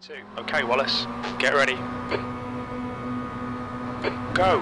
P2. Okay, Wallace, get ready. Go!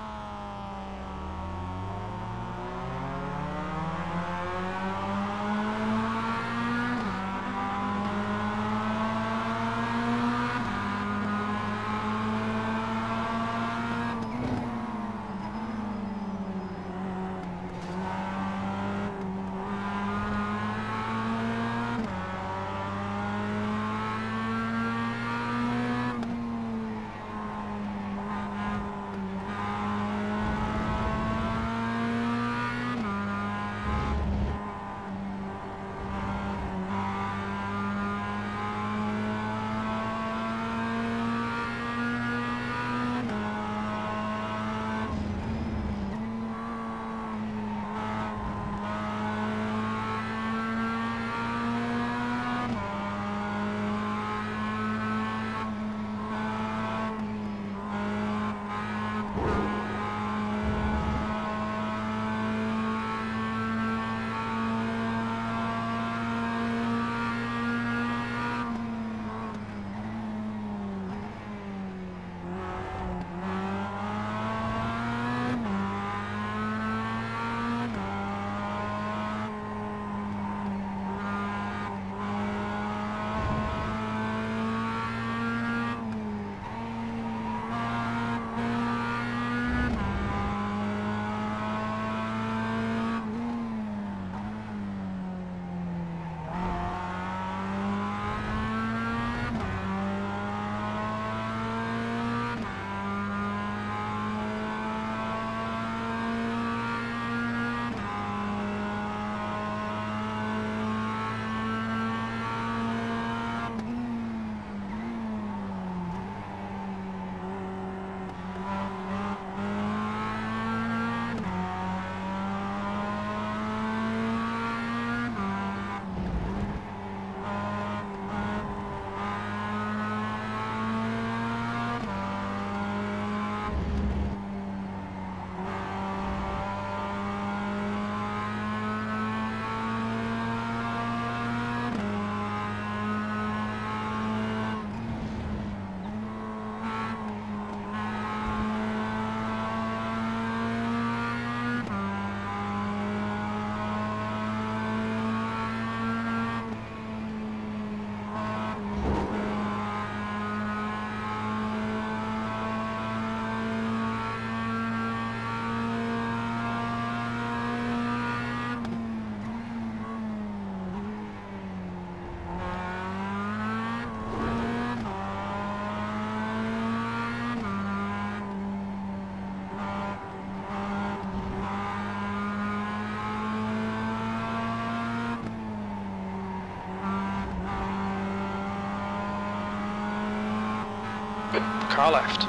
Car left.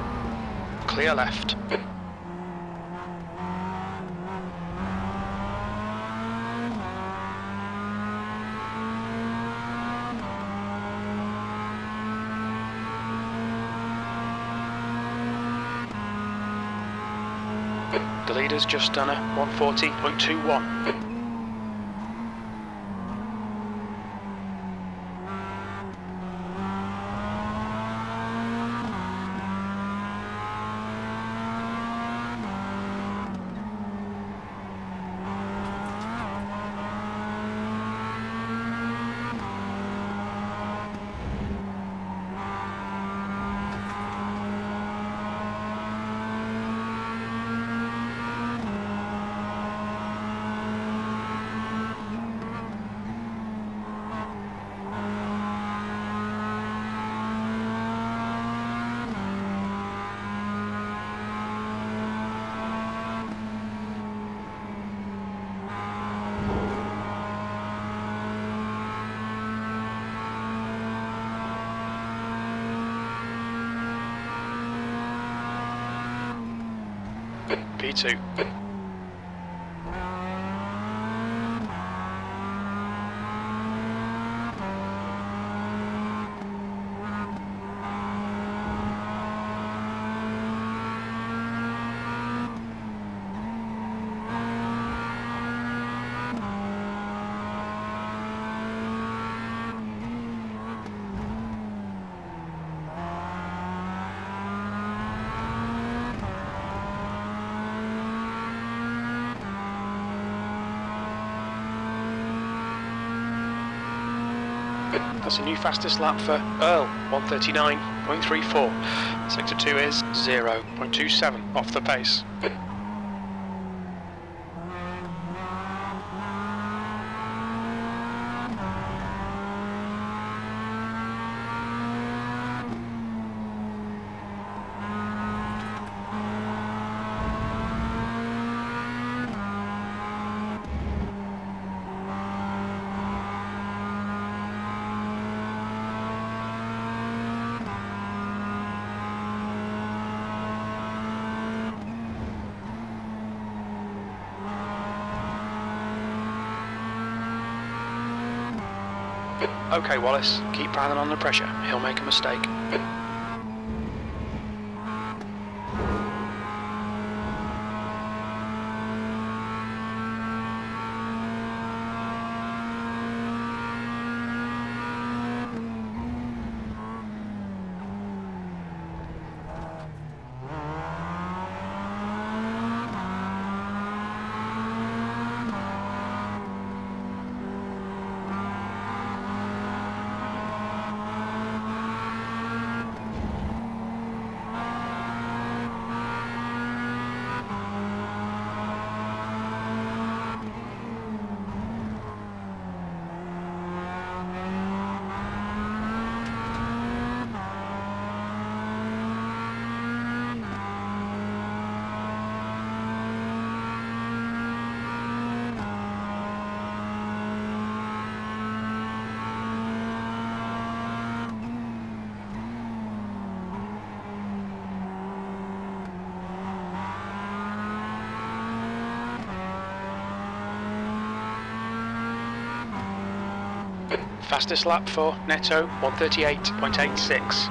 Clear left. The leader's just done a 140.21. P2. That's a new fastest lap for Earl, 139.34. Sector 2 is 0.27 off the pace. Okay, Wallace, keep piling on the pressure. He'll make a mistake. Fastest lap for Netto, 138.86.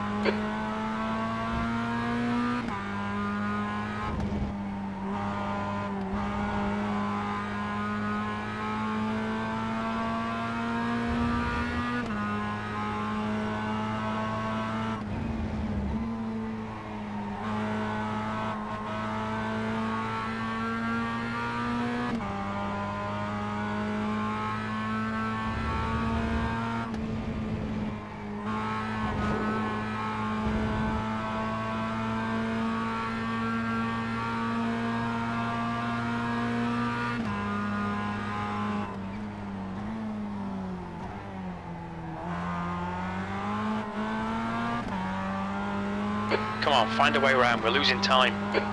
Come on, find a way around, we're losing time.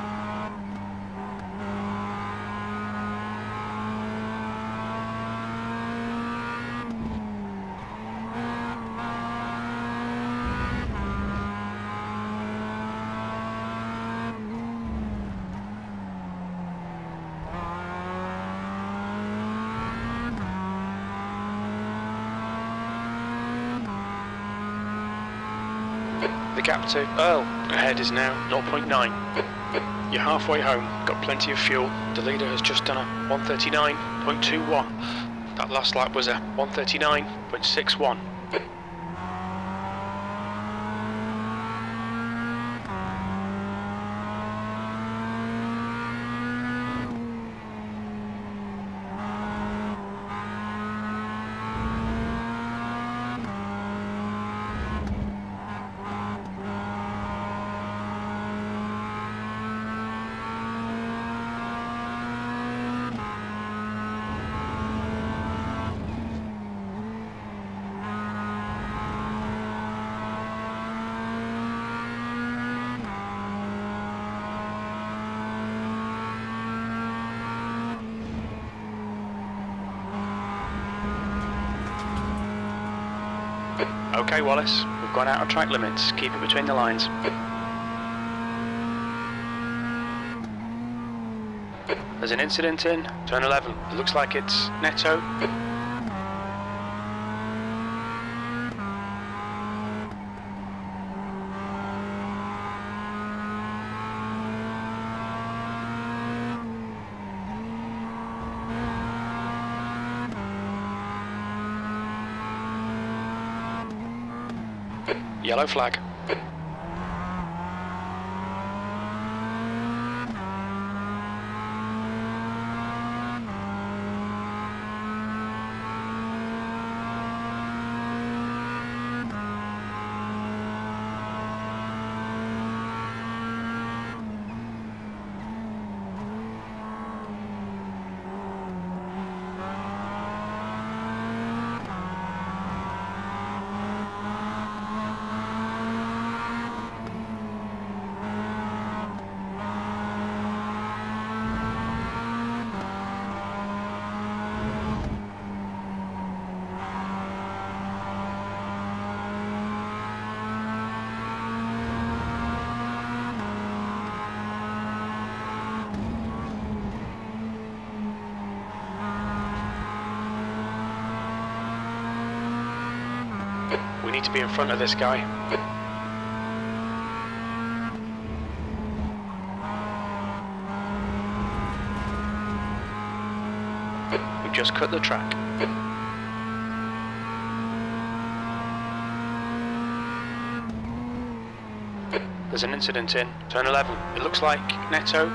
The gap to Earl ahead is now 0.9. You're halfway home, got plenty of fuel. The leader has just done a 139.21. That last lap was a 139.61. Okay, Wallace, we've gone out of track limits. Keep it between the lines. There's an incident in turn 11. It looks like it's Netto. Yellow flag. need to be in front of this guy. We've just cut the track. There's an incident in turn 11. It looks like Netto.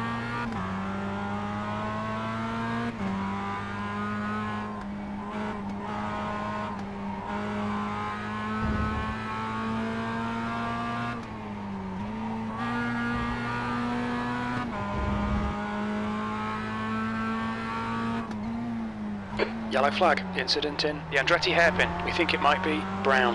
Yellow flag. Incident in the Andretti hairpin. We think it might be Brown.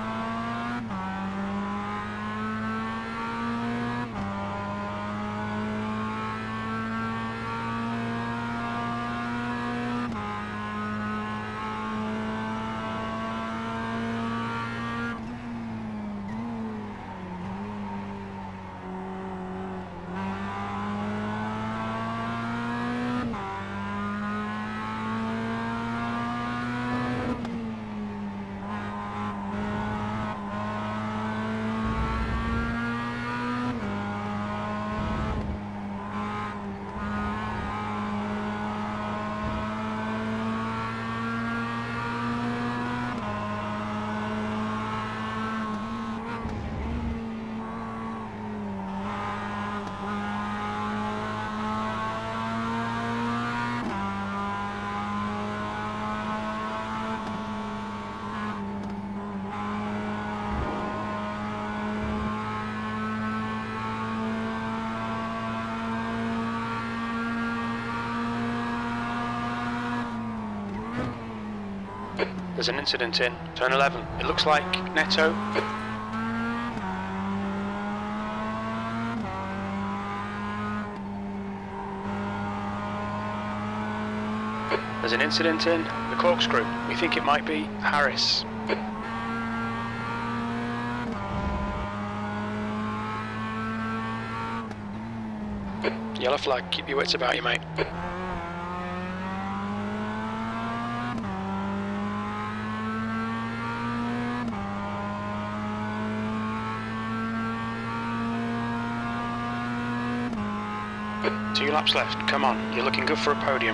There's an incident in turn 11. It looks like Netto. There's an incident in the corkscrew. We think it might be Harris. Yellow flag. Keep your wits about you, mate. Two laps left, come on, you're looking good for a podium.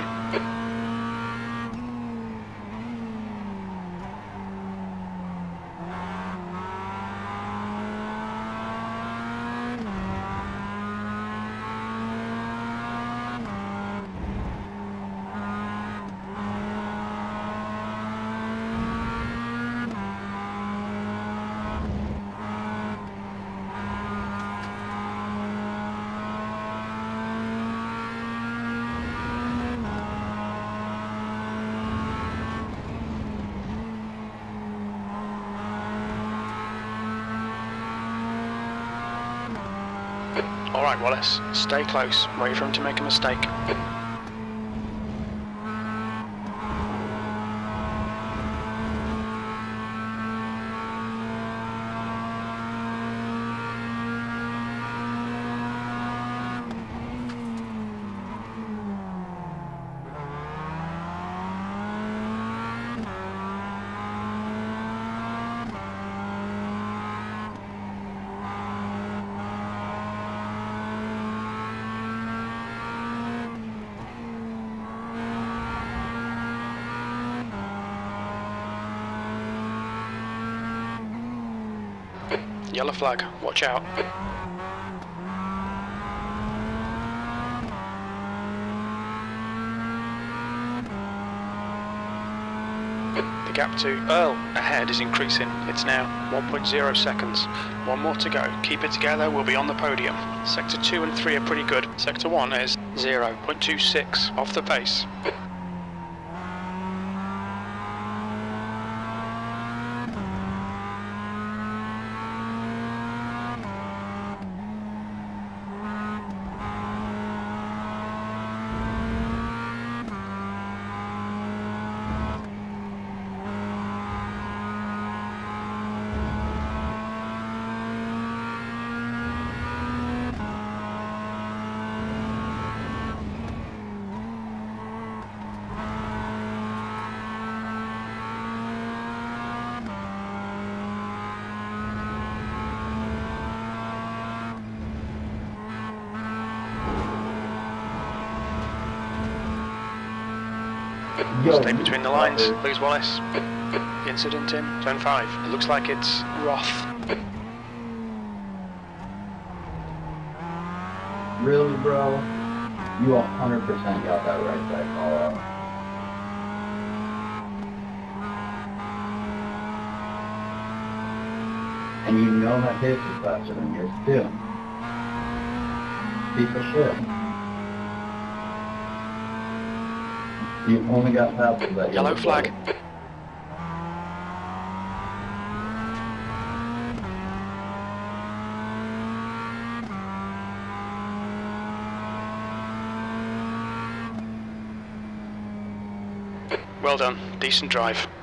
Alright Wallace, stay close, wait for him to make a mistake. Yellow flag, watch out. The gap to Earl ahead is increasing. It's now 1.0 seconds. One more to go. Keep it together, we'll be on the podium. Sector 2 and 3 are pretty good. Sector 1 is 0.26 off the pace. Stay between the lines. Lose Wallace. Incident in turn 5. It looks like it's Roth. Really, bro? You 100% got that right side call out. And you know my pace is faster than yours too. Piece of shit. You only got past that Yellow flag. Well done. Decent drive.